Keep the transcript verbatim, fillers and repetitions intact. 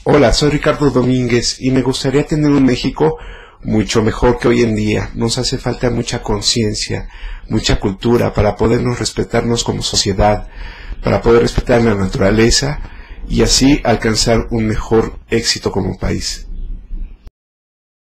Hola, soy Ricardo Domínguez y me gustaría tener un México mucho mejor que hoy en día. Nos hace falta mucha conciencia, mucha cultura para podernos respetarnos como sociedad, para poder respetar la naturaleza y así alcanzar un mejor éxito como país.